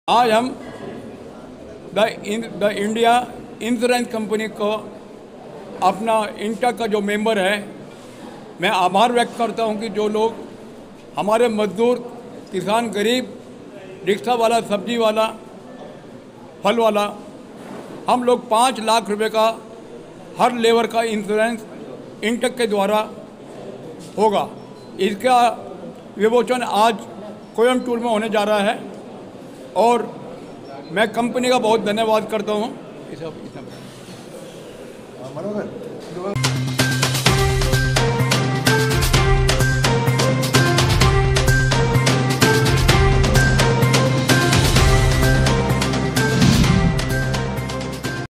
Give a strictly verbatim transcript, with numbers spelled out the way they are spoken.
आज हम the the India insurance company को अपना इंटा का जो मेंबर है, मैं आभार व्यक्त करता हूं कि जो लोग हमारे मजदूर, किसान, गरीब, रिक्शा वाला, सब्जी वाला, फल वाला, हम लोग पाँच लाख रुपए का हर लेबर का इंश्योरेंस इंटक के द्वारा होगा। इसका विमोचन आज कोयम्बटूर में होने जा रहा है और मैं कंपनी का बहुत धन्यवाद करता हूँ।